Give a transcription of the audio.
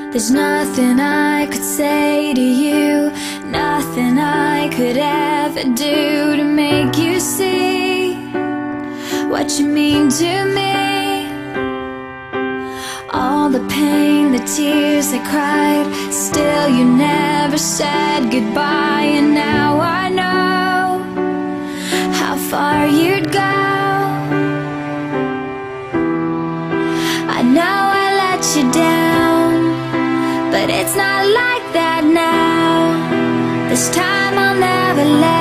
There's nothing I could say to you, nothing I could ever do to make you see what you mean to me. All the pain, the tears I cried, still you never said goodbye. And now I know how far you'd go. I know I let you down, but it's not like that now. This time I'll never let